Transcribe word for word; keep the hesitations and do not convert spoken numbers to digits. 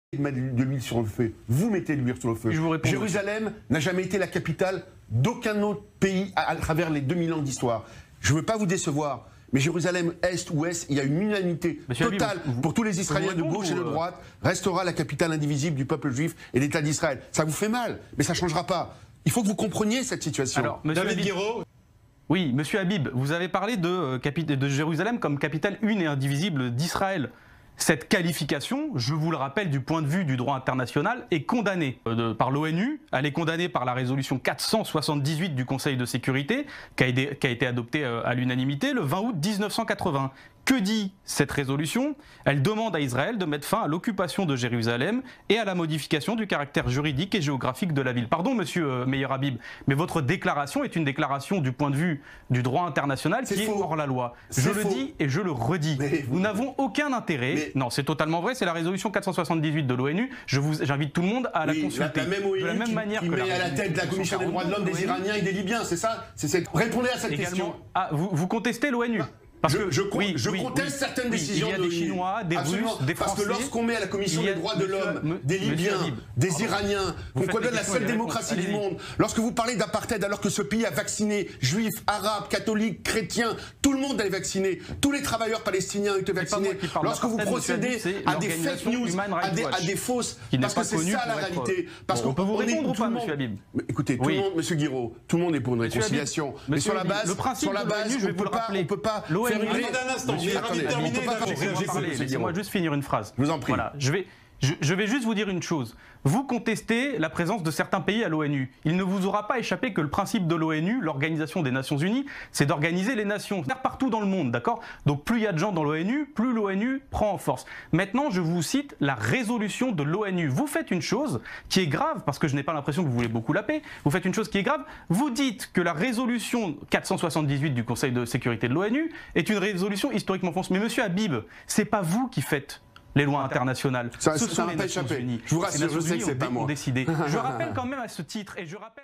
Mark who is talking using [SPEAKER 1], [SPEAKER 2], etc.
[SPEAKER 1] de mettre de l'huile sur le feu. Vous mettez de l'huile sur le feu. Jérusalem n'a jamais été la capitale d'aucun autre pays à, à travers les deux mille ans d'histoire. Je ne veux pas vous décevoir, mais Jérusalem, Est ou Ouest, il y a une unanimité
[SPEAKER 2] Monsieur
[SPEAKER 1] totale
[SPEAKER 2] Habib, vous,
[SPEAKER 1] pour tous les Israéliens de gauche et de droite, restera la capitale indivisible du peuple juif et l'État d'Israël. Ça vous fait mal, mais ça ne changera pas. Il faut que vous compreniez cette situation.
[SPEAKER 2] Alors, David Guiraud. Oui, Monsieur Habib, vous avez parlé de, euh, de Jérusalem comme capitale une et indivisible d'Israël. Cette qualification, je vous le rappelle du point de vue du droit international, est condamnée euh, par l'ONU. Elle est condamnée par la résolution quatre cent soixante-dix-huit du Conseil de sécurité, qui a été, qui a été adoptée euh, à l'unanimité le vingt août mille neuf cent quatre-vingts. Que dit cette résolution? Elle demande à Israël de mettre fin à l'occupation de Jérusalem et à la modification du caractère juridique et géographique de la ville. Pardon, monsieur euh, Meyer Habib, mais votre déclaration est une déclaration du point de vue du droit international qui est hors la loi. Je le dis et je le redis. Nous n'avons aucun intérêt. Mais... Non, c'est totalement vrai, c'est la résolution quatre cent soixante-dix-huit de l'ONU. J'invite tout le monde à la oui, consulter.
[SPEAKER 1] La, la même ONU de la même
[SPEAKER 2] qui,
[SPEAKER 1] manière qui que met la à la tête de la Commission des droits de l'homme des Iraniens et des Libyens, c'est ça? Répondez à cette
[SPEAKER 2] Également,
[SPEAKER 1] question.
[SPEAKER 2] Ah, vous, vous contestez l'ONU?
[SPEAKER 1] Parce je, que, je, oui, je oui, conteste oui, certaines oui, décisions.
[SPEAKER 2] Il y a des Chinois, des
[SPEAKER 1] Absolument,
[SPEAKER 2] Russes, des Français.
[SPEAKER 1] Parce que lorsqu'on met à la Commission des droits de l'homme des Libyens, des pardon, Iraniens, qu'on condamne la seule démocratie du monde, lorsque vous parlez d'apartheid alors que ce pays a vacciné juifs, arabes, catholiques, chrétiens, tout le monde est vacciné, tous les travailleurs palestiniens ont été vaccinés. Lorsque vous procédez à des fake news, à des, à des fausses, parce que c'est ça la réalité. Parce qu'on
[SPEAKER 2] peut vous répondre ou pas, monsieur Habib?
[SPEAKER 1] Écoutez, tout le monde, monsieur Guiraud, tout le monde est pour une réconciliation. Mais sur la base, sur la base, on ne peut pas faire une
[SPEAKER 2] Laissez-moi juste finir une phrase.
[SPEAKER 1] Je vous en prie.
[SPEAKER 2] Voilà, je vais, je, je vais juste vous dire une chose. Vous contestez la présence de certains pays à l'ONU. Il ne vous aura pas échappé que le principe de l'ONU, l'Organisation des Nations Unies, c'est d'organiser les nations partout dans le monde, d'accord? Donc plus il y a de gens dans l'ONU, plus l'ONU prend en force. Maintenant, je vous cite la résolution de l'ONU. Vous faites une chose qui est grave, parce que je n'ai pas l'impression que vous voulez beaucoup la paix, vous faites une chose qui est grave, vous dites que la résolution quatre cent soixante-dix-huit du Conseil de sécurité de l'ONU est une résolution historiquement fausse. Mais monsieur Habib, c'est pas vous qui faites les lois internationales.
[SPEAKER 1] Ça, Ce ça sont les Nations Unies. Je vous rassure, je sais que c'est pas moi.
[SPEAKER 2] Décidé. Je rappelle quand même à ce titre, et je rappelle